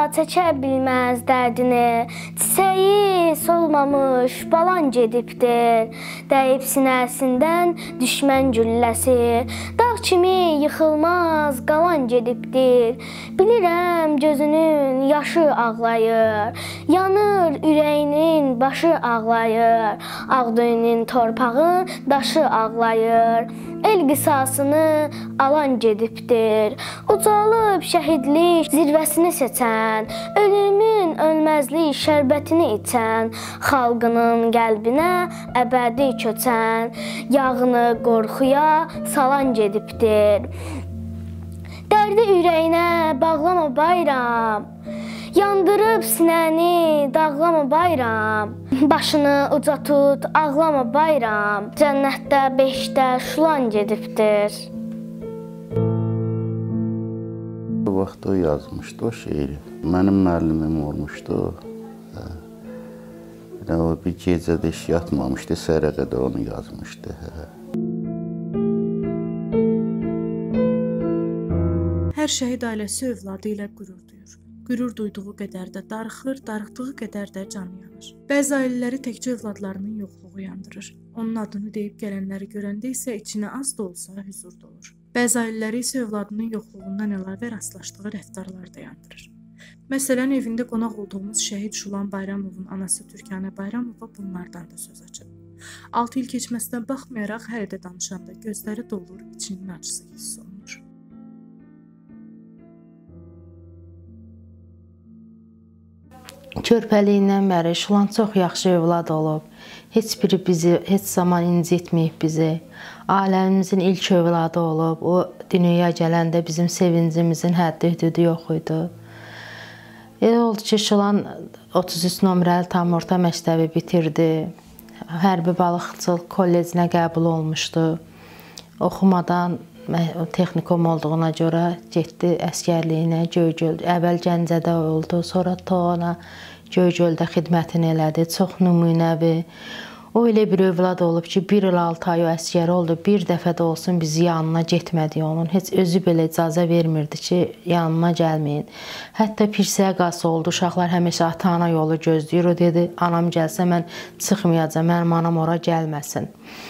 çəkə bilməz dərdini. Çiçəyi solmamış balan gedibdir. Dəyib sinəsindən düşmən gülləsi. Dağ kimi yıxılmaz qalan gedibdir. Bilirəm gözünün yaşı ağlayır. Yanır ürəyinin başı ağlayır. Ağdöyünün torpağı daşı ağlayır. El qisasını alan gedibdir. Ucalıb şəhidlik zirvəsini seçən, ölümün ölməzlik şərbətini içən, xalqının qəlbinə əbədi köçən, yağını qorxuya salan gedibdir. Dərdi ürəyinə bağlama bayram, yandırıb sinəni dağlama bayram. Başını uca tut, ağlama bayram. Cənnətdə beşdə şulan gedibdir. Bu vaxt o yazmışdı o şeiri. Mənim müəllimim olmuşdu. O bir gecədə iş yatmamışdı, səhərə qədər onu yazmışdı. Hər şəhid ailəsi övladı ilə qürur duyur. Qürur duyduğu qədər də darıxır, darıxdığı qədər də canı yanır. Bəzi ailələri təkcə övladlarının yoxluğu yandırır. Onun adını deyib gələnləri görəndə isə içinə az da olsa hüzur dolur. Bəzi ailələri isə övladının yoxluğundan əlavə rastlaşdığı rəftarlar da yandırır. Məsələn, evində qonaq olduğumuz şəhid Şulan Bayramovun anası Türkanə Bayramova bunlardan da söz açıb. 6 il keçməsinə baxmayaraq hər də danışanda gözləri dolur, içinin acısı hiss olunur. Körpəliyindən bəri Şulan çox yaxşı övlad olub. Heç biri bizi heç zaman incitməyib bizi. Ailəmizin ilk övladı olub. O dünyaya gələndə bizim sevincimizin həddi hüdudu yox idi. Elə oldu ki, Şulan 33 nömrəli tam orta məktəbi bitirdi. Hərbi balıqçılıq kollecinə qəbul olmuşdu. Oxumadan texnikum olduğuna görə getdi əsgərliyinə Göygöl. Əvvəl Gəncədə oldu, sonra Toğana Göygöldə xidmətini elədi. Çox nümunəvi. O elə bir övlad olub ki, 1 il 6 ay o əsgər oldu. Bir dəfə də olsun bizi yanına getmədi onun. Heç özü belə icazə vermirdi ki, yanıma gəlməyin. Hətta pirsəyə qası oldu. Uşaqlar həmişə ata-ana yolu gözləyir. O dedi, anam gəlsə mən çıxmayacam, mənim anam ora gəlməsin.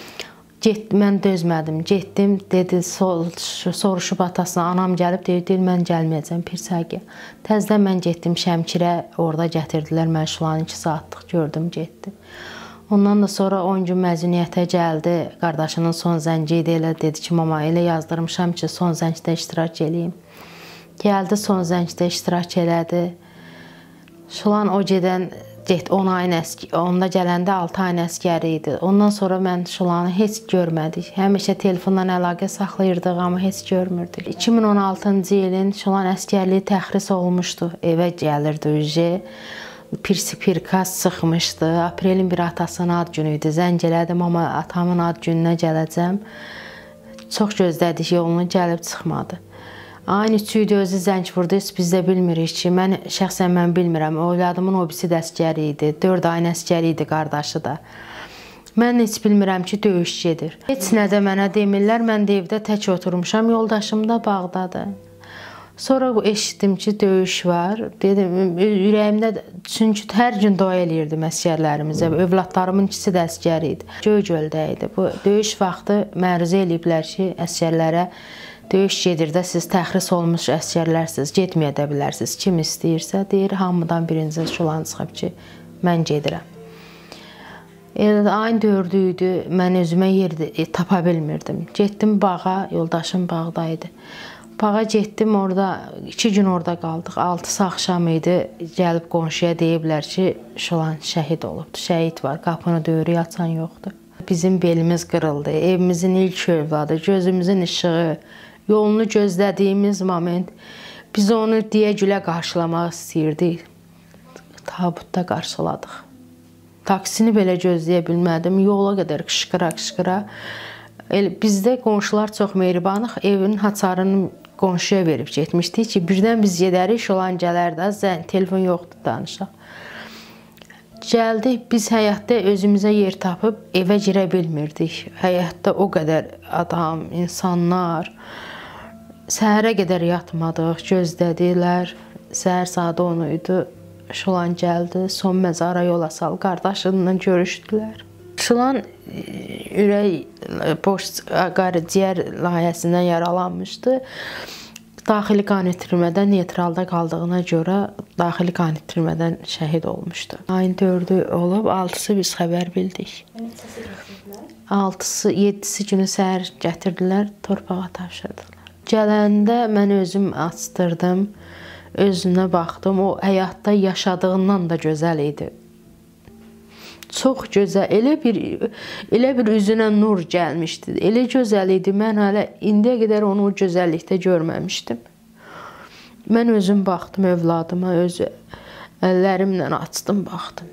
Mən dözmədim, getdim, dedi, soruşub atasına, anam gəlib, deyir, mən gəlməyəcəm pirsəyə. Təzdən mən getdim Şəmkirə, orada gətirdilər, mən Şulanı 2 saatlıq gördüm, getdi. Ondan da sonra 10 gün məzuniyyətə gəldi, qardaşının son zənci idi, elə dedi ki, mama, elə yazdırmışam ki, son zəngdə iştirak eləyim. Gəldi, son zəngdə iştirak elədi. Şulan o gedən, onda gələndə 6 ayın əskəri idi. Ondan sonra mən Şulanı heç görmədik. Həmişə telefondan əlaqə saxlayırdıq, amma heç görmürdük. 2016-cı ilin Şulan əskərliyi təxris olmuşdu. Evə gəlirdi ücə. Pirkas çıxmışdı. Aprelin 1 atasının ad günü idi. Zəng elədim, amma atamın ad gününə gələcəm. Çox gözlədik, yolunu gəlib çıxmadı. Ayın 3-ü idi, özü zəng vurdu, biz də bilmirik ki, şəxsən mən bilmirəm. Övladımın obisi də əskəri idi, 4 ayın əskəri idi, qardaşı da. Mən heç bilmirəm ki, döyüş gedir. Heç nə də mənə demirlər, mən də evdə tək oturmuşam, yoldaşım da bağdadır. Sonra eşitdim ki, döyüş var. Dedim, ürəyimdə, çünki hər gün dua eləyirdim əskərlərimizə. Övladlarımın ikisi də əskəri idi. Göygöldə idi. Bu döyüş vaxtı məruzə eləyiblər ki, əskərlərə döyüş gedir də, siz təxris olmuş əskərlərsiniz, getməyə də bilərsiniz. Kim istəyirsə, deyir, hamıdan birinci Şulan çıxıb ki, mən gedirəm. Ayın 4-ü idi, mən özümə yer tapa bilmirdim. Getdim bağa, yoldaşım bağdaydı. Bağa getdim, orada 2 gün orada qaldıq. 6-sı axşam idi, gəlib qonşuya deyiblər ki, Şulan şəhid olubdur, şəhid var, qapını döyürü açan yoxdur. Bizim belimiz qırıldı, evimizin ilk övladı, gözümüzün işığı, yolunu gözlədiyimiz moment biz onu deyə-gülə qarşılamaq istəyirdik. Tabutda qarşıladıq. Taksini belə gözləyə bilmədim. Yola qədər qışqıra-qışqıra. Bizdə qonşular çox mehribanıq. Evin haçarını qonşuya verib getmişdik ki, birdən biz gedərik, Şulan gələr də, telefon yoxdur, danışaq. Gəldik, biz həyətdə özümüzə yer tapıb evə girə bilmirdik. Həyətdə o qədər adam, insanlar. Səhərə qədər yatmadıq, gözlədilər. səhər saat 10 idi. Şulan gəldi, son məzara yola sal, qardaşınla görüşdülər. Şulan ürək boş qaraciyər layihəsindən yaralanmışdı. Daxili qan itirmədən neytralda qaldığına görə daxili qan itirmədən şəhid olmuşdu. Ayın 4-ü olub, 6-sı biz xəbər bildik. 6-sı, 7-si günü səhər gətirdilər, torpağa tapşırdılar. Gələndə mən özüm açdırdım, özünə baxdım. O həyatda yaşadığından da gözəl idi. Çox gözəl, elə bir üzünə nur gəlmişdi. Elə gözəl idi. Mən hələ indiyə qədər onu o gözəllikdə görməmişdim. Mən özüm baxdım övladıma, öz əllərimlə açdım, baxdım.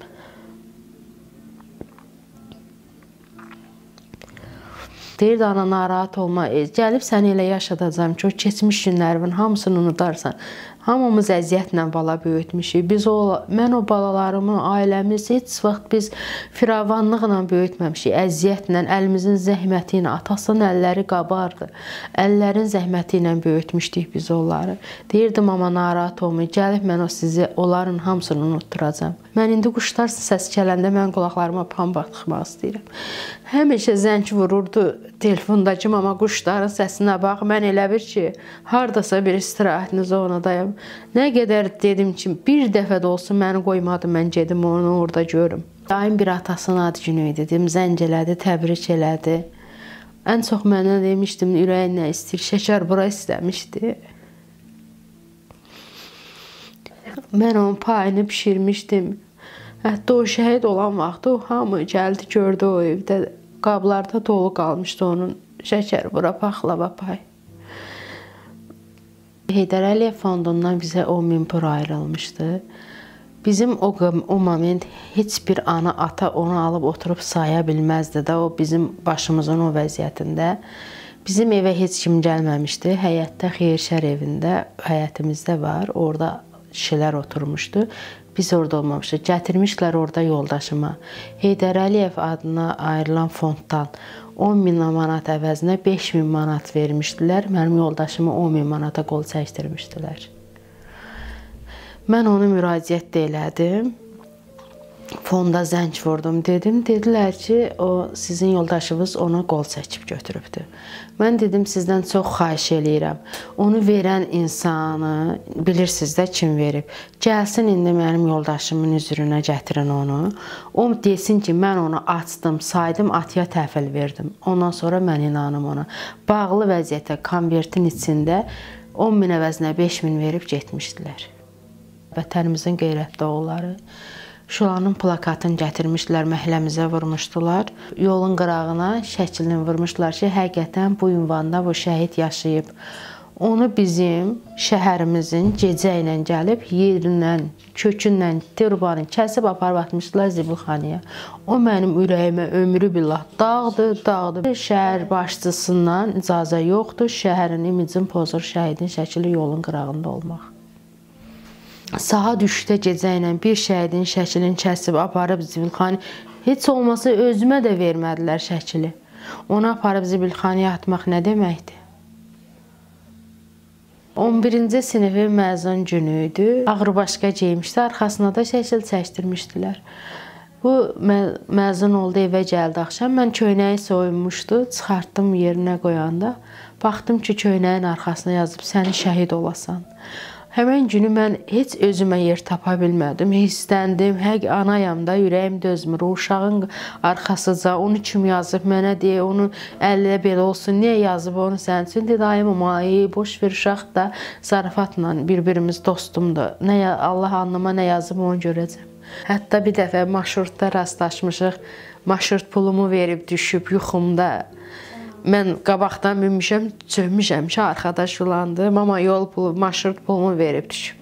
Deyirdi, ana narahat olma, gəlib səni elə yaşadacam ki, o keçmiş günlərimin hamısını unudarsan. Hamımız əziyyətlə bala böyütmüşük. Mən o balalarımı, ailəmiz heç vaxt biz firavanlıqla böyütməmişik. Əziyyətlə, əlimizin zəhməti ilə, atasının əlləri qabardı. Əllərin zəhməti ilə böyütmüşdük biz onları. Deyirdim, amma narahat olmayın, gəlib mən onların hamısını unutturacam. Mən indi quşlar səs gələndə mən qulaqlarıma pamba tıxmaq istəyirəm. Həmişə zəng vururdu telefondakı mama quşların səsinə bax. Mən elə bir ki, hardasa bir istirahətiniz zonadayım. Nə qədər dedim ki, bir dəfə də olsun məni qoymadı, mən gedim onu orada görüm. Daim bir atasının ad günü idi, dedim, zəng elədi, təbrik elədi. Ən çox mənə demişdim, ürəyin nə istəyir, şəkər bura istəmişdi. Mən onun payını pişirmişdim. Hətta o şəhid olan vaxtı o hamı gəldi, gördü o evdə. Qablarda dolu qalmışdı onun şəkər bura, paxlava pay. Heydər Əliyev fondundan bizə 10.000 pul ayrılmışdı. Bizim o moment heç bir ana, ata onu alıb oturub saya bilməzdi də, o bizim başımızın o vəziyyətində. Bizim evə heç kim gəlməmişdi. Həyətdə Xeyirşər evində, həyətimizdə var, orada kişilər oturmuşdu. Biz orada olmamışıq. Gətirmişlər orada yoldaşıma. Heydər Əliyev adına ayrılan fonddan 10.000 manat əvəzinə 5.000 manat vermişdilər. Mənim yoldaşıma 10.000 manata qol çəkdirmişdilər. Mən onu müraciət elədim. Fonda zəng vurdum, dedim. Dedilər ki, o sizin yoldaşınız ona qol çəkib götürübdür. Mən dedim, sizdən çox xahiş eləyirəm. Onu verən insanı bilirsiniz də kim verib. Gəlsin indi mənim yoldaşımın üzrünə gətirin onu. O desin ki, mən onu açdım, saydım, atıya təhvil verdim. Ondan sonra mən inanım ona. Bağlı vəziyyətdə konvertin içində 10.000 əvəzinə 5.000 verib getmişdilər. Vətənimizin qeyrətli oğulları. Şulanın plakatını gətirmişdilər, məhəlləmizə vurmuşdular. Yolun qırağına şəklini vurmuşdular ki, həqiqətən bu ünvanda bu şəhid yaşayıb. Onu bizim şəhərimizin gecə ilə gəlib, yerindən, kökündən, turbanı kəsib aparıb atmışdılar zibilxanaya. O mənim ürəyimə ömrü billah dağdı. Şəhər başçısından icazə yoxdur, şəhərin imicini pozur şəhidin şəkli yolun qırağında olmaq. Saat 3-də gecə ilə bir şəhidin şəklini kəsib aparıb zibilxanaya, heç olmasa özümə də vermədilər şəkli. Onu aparıb zibilxanaya atmaq nə deməkdir? 11-ci sinifin məzun günü idi. Ağrıbaşqa geymişdi, arxasına da şəkil çəkdirmişdilər. Bu məzun oldu, evə gəldi axşam. Mən köynəyi soyunmuşdu, çıxartdım yerinə qoyanda. Baxdım ki, köynəyin arxasına yazıb, səni şəhid olasan. Həmən günü mən heç özümə yer tapa bilmədim, hissəndim, anayam da, ürəyim dözmür, o uşağın arxasıca, onu kim yazıb mənə deyə, onun əllə belə olsun, niyə yazıb onu sənin üçün? Dedi, ayım, boş ver, uşaq da zarafatla bir-birimiz dostumdur, Allah anlama nə yazıb onu görəcəm. Hətta bir dəfə marşrutda rastlaşmışıq, marşrut pulumu verib düşüb yuxumda. Mən qabaqdan minmişəm, çövmüşəm ki, arkadaş ulandım, amma yol pulu, marşrut pulumu verib düşüb.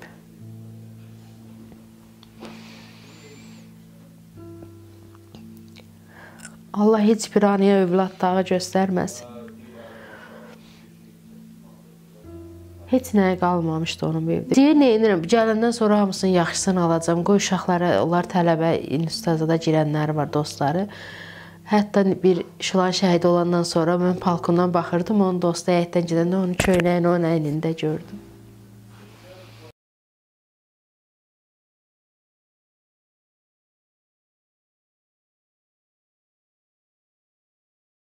Allah heç bir anıya övlad dağı göstərməsin. Heç nəyə qalmamışdı onun bu evdə. Deyir, neyinirəm, gələndən sonra hamısının yaxşısını alacam. Qoy uşaqlara, onlar tələbə, instituta girənləri var, dostları. Hətta bir Şulan şəhid olandan sonra mən balkondan baxırdım, onun dostu həyətdən gedəndə onun köynəyini onun əynində gördüm.